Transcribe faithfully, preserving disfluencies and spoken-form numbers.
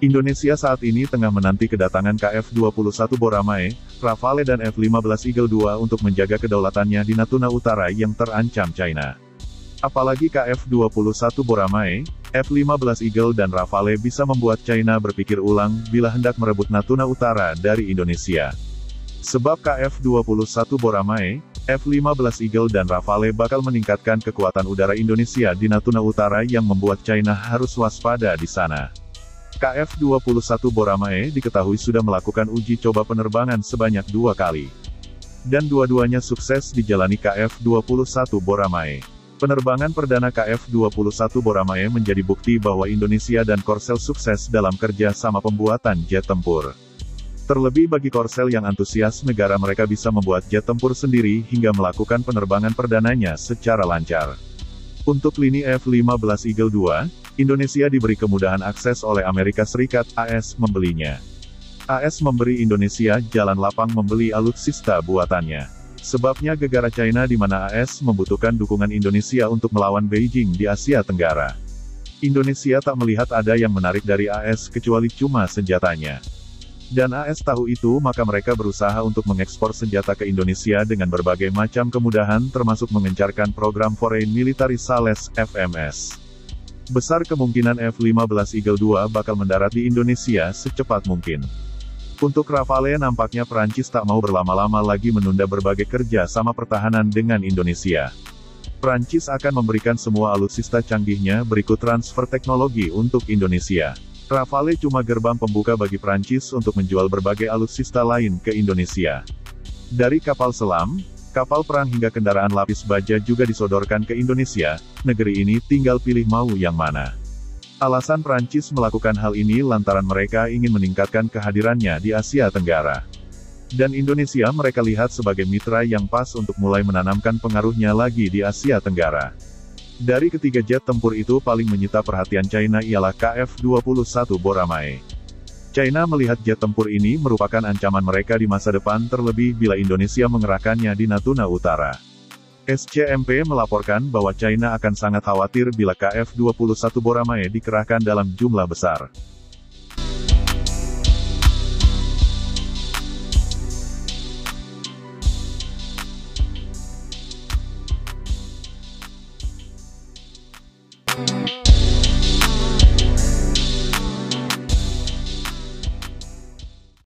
Indonesia saat ini tengah menanti kedatangan K F dua puluh satu Boramae, Rafale dan F lima belas Eagle dua untuk menjaga kedaulatannya di Natuna Utara yang terancam China. Apalagi K F dua puluh satu Boramae, F lima belas Eagle dan Rafale bisa membuat China berpikir ulang bila hendak merebut Natuna Utara dari Indonesia. Sebab K F dua puluh satu Boramae, F lima belas Eagle dan Rafale bakal meningkatkan kekuatan udara Indonesia di Natuna Utara yang membuat China harus waspada di sana. K F dua puluh satu Boramae diketahui sudah melakukan uji coba penerbangan sebanyak dua kali. Dan dua-duanya sukses dijalani K F dua puluh satu Boramae. Penerbangan perdana K F dua puluh satu Boramae menjadi bukti bahwa Indonesia dan Korsel sukses dalam kerja sama pembuatan jet tempur. Terlebih bagi Korsel yang antusias negara mereka bisa membuat jet tempur sendiri hingga melakukan penerbangan perdananya secara lancar. Untuk lini F lima belas Eagle dua, Indonesia diberi kemudahan akses oleh Amerika Serikat A S membelinya. A S memberi Indonesia jalan lapang membeli alutsista buatannya. Sebabnya gegara China di mana A S membutuhkan dukungan Indonesia untuk melawan Beijing di Asia Tenggara. Indonesia tak melihat ada yang menarik dari A S kecuali cuma senjatanya. Dan A S tahu itu maka mereka berusaha untuk mengekspor senjata ke Indonesia dengan berbagai macam kemudahan termasuk mengencarkan program Foreign Military Sales F M S. Besar kemungkinan F lima belas Eagle dua bakal mendarat di Indonesia secepat mungkin. Untuk Rafale nampaknya Perancis tak mau berlama-lama lagi menunda berbagai kerja sama pertahanan dengan Indonesia. Perancis akan memberikan semua alutsista canggihnya berikut transfer teknologi untuk Indonesia. Rafale cuma gerbang pembuka bagi Perancis untuk menjual berbagai alutsista lain ke Indonesia. Dari kapal selam, kapal perang hingga kendaraan lapis baja juga disodorkan ke Indonesia, negeri ini tinggal pilih mau yang mana. Alasan Perancis melakukan hal ini lantaran mereka ingin meningkatkan kehadirannya di Asia Tenggara. Dan Indonesia mereka lihat sebagai mitra yang pas untuk mulai menanamkan pengaruhnya lagi di Asia Tenggara. Dari ketiga jet tempur itu paling menyita perhatian China ialah K F dua puluh satu Boramae. China melihat jet tempur ini merupakan ancaman mereka di masa depan terlebih bila Indonesia mengerahkannya di Natuna Utara. S C M P melaporkan bahwa China akan sangat khawatir bila K F dua puluh satu Boramae dikerahkan dalam jumlah besar.